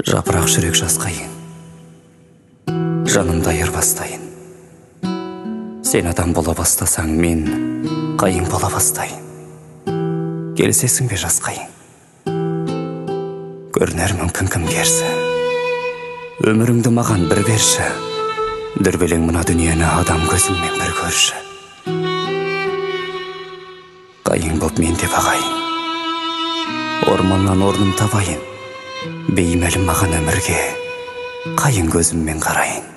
Жапырақ жүрек жасқайын, жанымда айырбастайын. Сен адам бола бастасаң, мен қайын бола бастайын. Келісесің бе жасқайын? Көрінер мүмкін кім керсі. Өміріңді маған бір берші. Дүрбелең мына дүниені адам көзіммен бір көрші. Қайын боп мен де бағайын. Орманнан орным табайын. Беймәлім маған өмірге, қайын көзіммен қарайын.